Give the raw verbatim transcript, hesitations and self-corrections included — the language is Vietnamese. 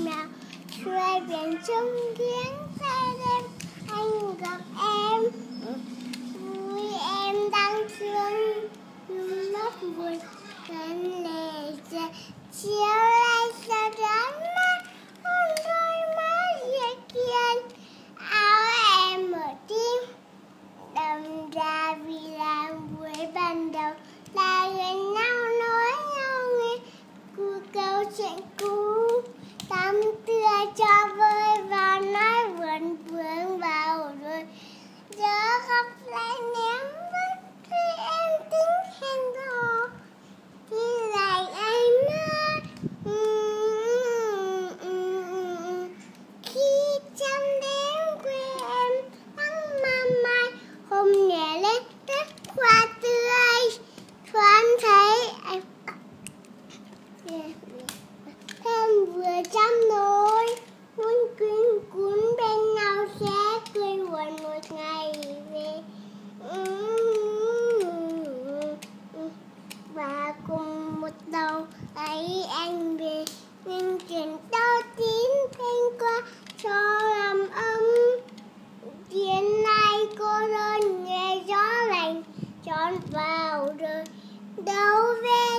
con mèo xuôi biển trung kiến say đêm anh gặp em vui em đang thương mắt buồn gần lệ rơi chiều nay sao đón mắt hôn đôi má dịu kiên áo em mở tim đâm ra vì làm buổi ban đầu là người nhau nói nhau nghe cu câu chuyện cũ tắm tươi cho vơi vào nói vườn vướng vào rồi giờ khóc lại ném vứt khi em tính hẹn hò khi lại anh mất khi trăm đêm quê em nắng măm mai hôm nhẹ lên đất hoa tươi thoáng thấy anh thêm vừa trăm nỗi muốn quyến cuốn bên nhau sẽ cười buồn một ngày về và cùng một đầu ấy anh về nhưng chuyện đau tím thanh qua cho làm ấm chuyện này cô đơn nghe gió lạnh trốn vào đời đâu về